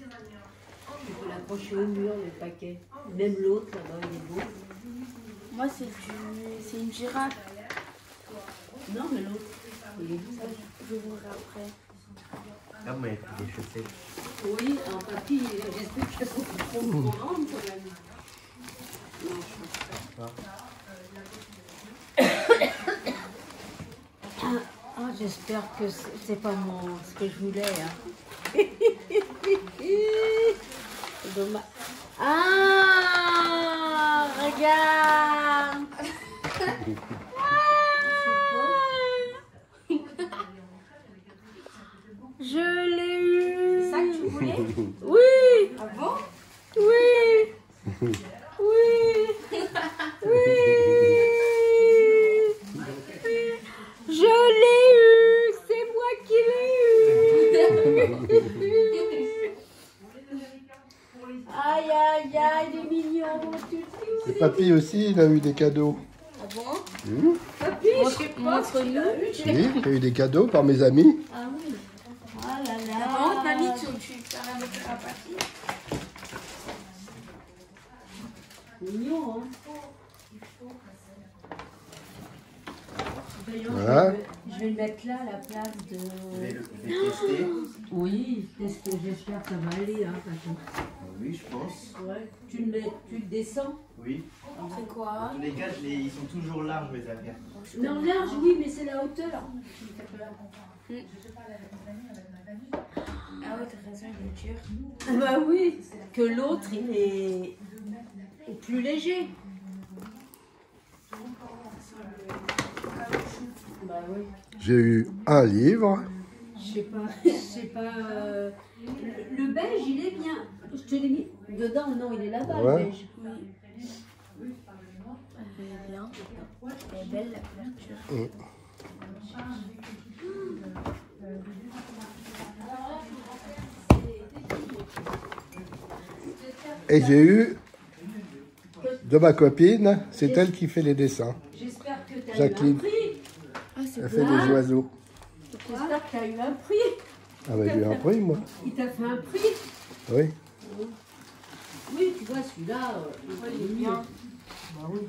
Tu peux l'accrocher au mur, le paquet. Même l'autre, là-bas, il est beau. Moi, c'est une girafe. Non, mais l'autre, il est beau. Ça, je verrai après. Ah, mais il des chaussettes. Oui, en papy, j'espère qu'elles sont pas trop grandes quand même. Non, je pense pas. Ah, j'espère que c'est pas ce que je voulais. Hein. C'est dommage. Ah, regarde. Je l'ai eu. C'est ça que tu voulais? Oui. Ah bon? Oui. Oui. Oui. Je l'ai eu. C'est moi qui l'ai eu. Aïe, aïe, aïe, il est mignon. Et papy aussi, il a eu des cadeaux. Ah bon? Papy, je sais pas. Montre-nous. Oui, j'ai eu des cadeaux par mes amis. Ah oui. Ah là là. Par contre, mamie, tu t'as rien montré à papy? Mignon, hein. D'ailleurs, Voilà. je vais le mettre là à la place de... Je vais tester. Oui, j'espère que ça va aller, hein, Paco. Oui, je pense. Ouais. Tu le descends? Oui. C'est quoi? En tous les cas, ils sont toujours larges, mes affaires. Non, large, oui, mais c'est la hauteur. Ah oui, t'as raison, il est dur. Ah bah oui, que l'autre, il est plus léger. Bah oui. J'ai eu un livre. Je sais pas, le beige, il est bien. Je te l'ai mis dedans, non, il est là-bas, Ouais. le beige. Oui. Elle est bien. Elle est belle, la couverture. Et j'ai eu de ma copine, c'est elle qui fait les dessins. J'espère que tu as eu un Jacqueline. prix. Ah, c'est Elle fait des oiseaux. J'espère que tu as eu un prix. Ah bah j'ai eu un prix, moi. Il t'a fait un prix. Oui. Oui, tu vois, celui-là, il est bien. Bah oui.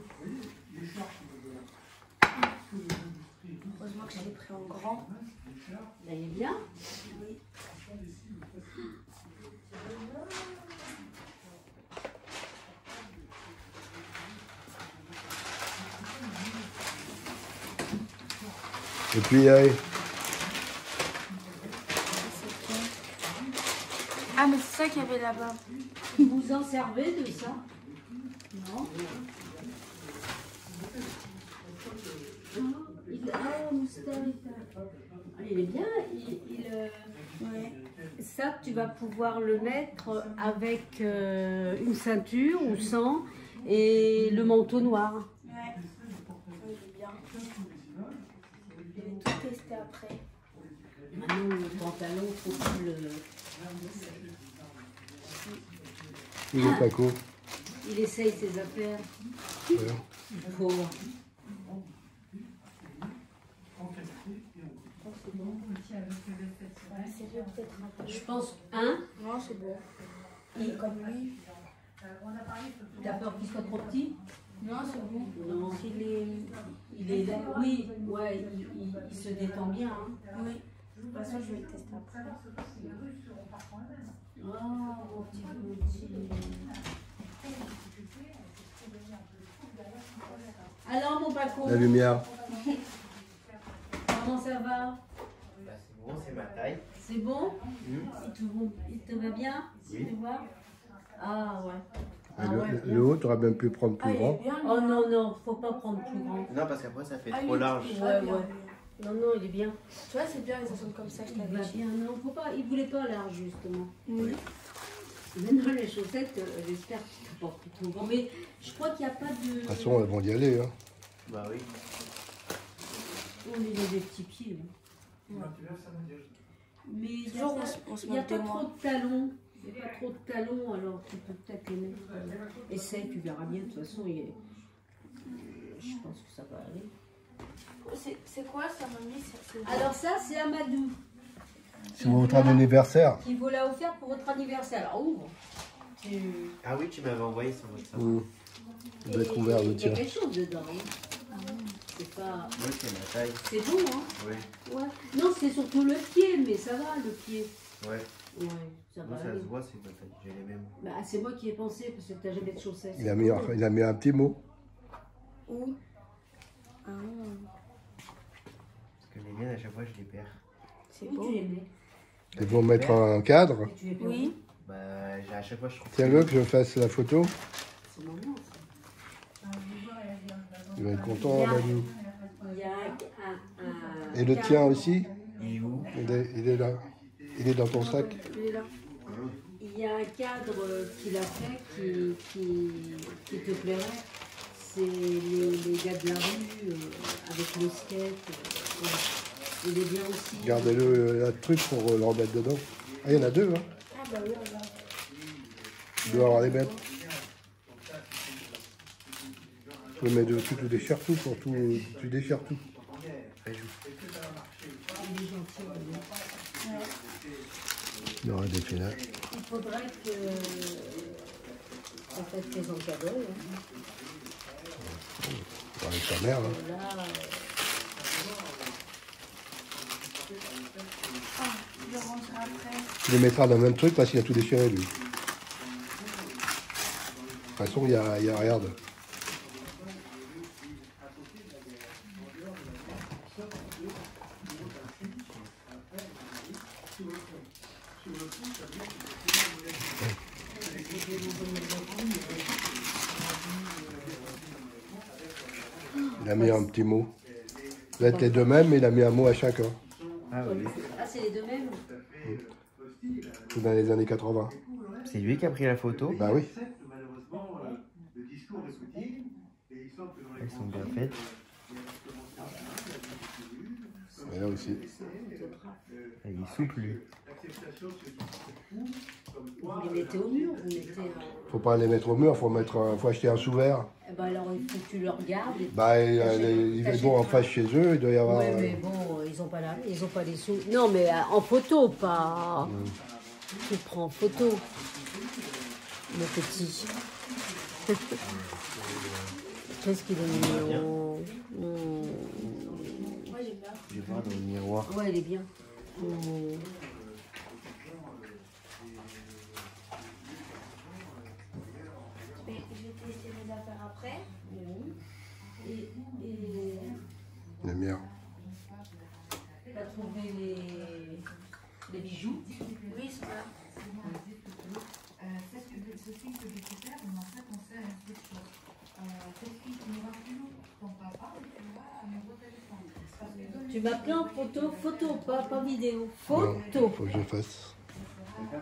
Heureusement que je l'ai pris en grand. Là, il est bien. Oui. Et puis, Ah, mais c'est ça qu'il y avait là-bas. Vous en servez de ça? Non. Il est bien. Ouais. Ça, tu vas pouvoir le mettre avec une ceinture ou sans et le manteau noir. Ouais. Oui, il est bien. Je vais tout tester après. Maintenant, le pantalon, faut plus le... il est Paco. Il essaye ses affaires. Ouais. Il faut... Sérieux, peut-être un peu. Je pense, hein? Non, c'est bon. Et comme lui. T'as peur qu'il soit trop petit? Non, c'est bon. Non. Il est... Oui, ouais, il se détend bien. Hein. Oui. De toute façon, je vais le tester après. Oh, mon petit. Alors, mon Paco, La lumière. comment ça va? Bah, c'est bon, c'est ma taille. C'est bon? Il te va bien? Oui. Tu vois? Ah ouais. Ah, Et ouais, le haut, tu aurais même pu prendre Ah, plus il est grand. bien. Oh non, non, faut pas prendre plus grand. Non, parce qu'après, ça fait Ah, trop il- large. il Ouais, va bien, ouais. lui. Non, non, il est bien. Tu vois, c'est bien les assiettes comme ça, je Il t'avais va dit. bien. Non, faut pas. Il voulait pas large, justement. Oui. Maintenant, les chaussettes, j'espère que tu portes trop grand. Mais je crois qu'il n'y a pas de... De toute façon, elles vont y aller. Hein. Bah oui. On est des petits pieds. Hein. Mais il n'y a, Toujours, pas, on se il y a moque pas de moi. trop de talons. Il n'y a pas trop de talons, alors tu peux peut-être les mettre. Essaye, tu verras bien. De toute façon, je pense que ça va aller. C'est quoi ça, mamie? Alors ça, c'est Amadou. C'est votre anniversaire. Qui vous l'a offert pour votre anniversaire. Alors ouvre. Ah oui, tu m'avais envoyé sur WhatsApp. Il doit être ouvert le Il y a tien. quelque chose dedans. Hein. C'est pas. Oui, c'est ma taille. C'est bon, hein? Oui. Ouais. Non, c'est surtout le pied, mais ça va, le pied. Ouais. Ouais, ça Moi, va. ça aller. se voit, c'est ma taille. J'ai les mêmes. Bah, c'est moi qui ai pensé, parce que t'as jamais de chaussettes. Il a mis un petit mot. Où? Ah, Parce que les miennes, à chaque fois, je les perds. c'est Où beau. tu les mets? Ils vont mettre un cadre. Tu les perds Oui. Bah, à chaque fois, je trouve. Tiens-le que je fasse la photo. C'est mon nom, ça. Il va être content, Manu. Il y a un Et le tien aussi? Il est où? Il est là. Il est dans ton sac. Il est là. Il y a un cadre qu'il a fait qui te plairait. C'est les gars de la rue avec le skate. Ouais. Il est bien aussi. Gardez-le un truc pour le remettre dedans. Ah, il y en a deux, hein. Ah bah oui, regarde. Il doit avoir les mêmes. Tu le mets dessus, tu déchires tout pour tout. Tu déchires tout. Après, je- Il est gentil. Ouais. Il y aura des filets. Il faudrait que. En fait, tes cadeau. Hein. Avec ta mère, là. Là, Ah, je le rangerai après. Tu les mettras dans le même truc parce qu'il a tout déchiré, lui. De toute façon, il y a regarde. Il a mis un petit mot. Ça doit être les deux mêmes, mais il a mis un mot à chacun. Ah oui. ah, c'est les deux mêmes. C'est dans les années 80. C'est lui qui a pris la photo. Bah oui. Elles sont bien faites. Et là aussi. Il est souple, lui. Vous les mettez au mur, vous mettez. Faut pas les mettre au mur, faut acheter un sous-verre. Eh ben alors il faut que tu le regardes. Et... Bah, il est bon en face chez eux, il doit y avoir. Ouais, mais bon, ils ont pas ils ont pas les sous. Non, mais en photo, pas. Tu le prends en photo, mon petit. Qu'est-ce qu'il est mignon. Je vais voir dans le miroir. Ouais, il est bien. Je vais tester mes affaires après. Et Les miens. t'as trouvé les bijoux. Oui, c'est là. Tu m'as pris en photo, pas vidéo. Non, Photo. faut que je fasse.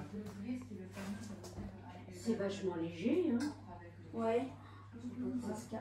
C'est vachement léger, hein. Ouais.